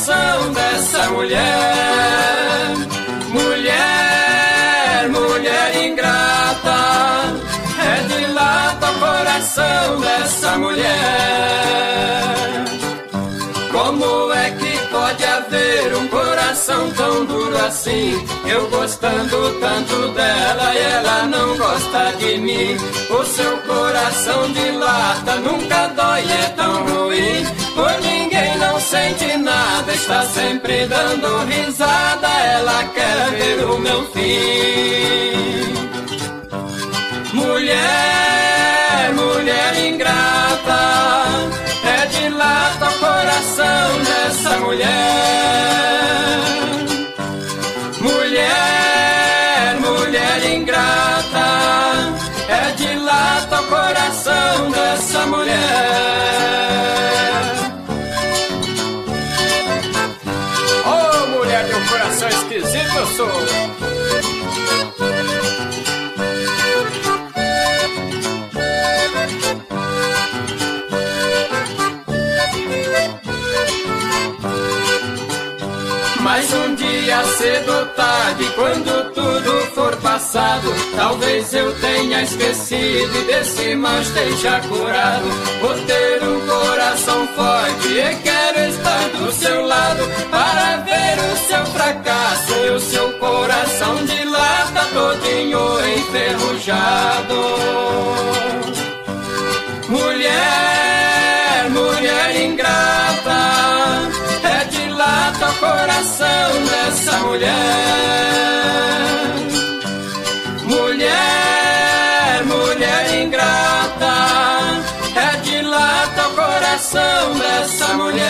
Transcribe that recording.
coração dessa mulher. Mulher, mulher ingrata, dilata o coração dessa mulher. Como é que pode haver um coração tão duro assim? Eu gostando tanto dela e ela não gosta de mim. O seu coração de lata nunca dói, é tão ruim. Por ninguém não sente nada, está sempre dando risada. Ela quer ver o meu fim. Mulher, mulher ingrata, dilata o coração dessa mulher. Mulher, mulher ingrata, dilata o coração dessa mulher. Oh, mulher de um coração esquisito eu sou. Mas um dia cedo ou tarde, quando tudo for passado, talvez eu tenha esquecido e desse mal esteja curado. Vou ter um coração forte e quero estar do seu lado para ver o seu fracasso e o seu coração de lata todinho enferrujado. Mulher, mulher ingrata, dilata o coração dessa mulher. Mulher, mulher ingrata, dilata o coração dessa mulher.